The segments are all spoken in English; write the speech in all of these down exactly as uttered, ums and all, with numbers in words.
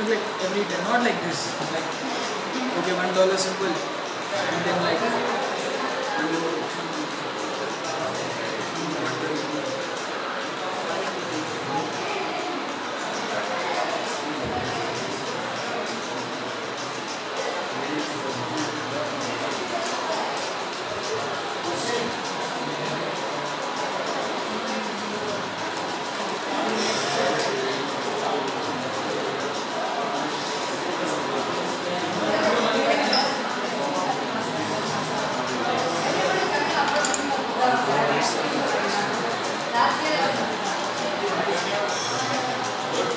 think like every time, not like this. Like okay, one dollar symbol, and then like you.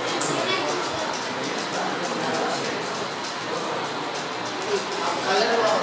Color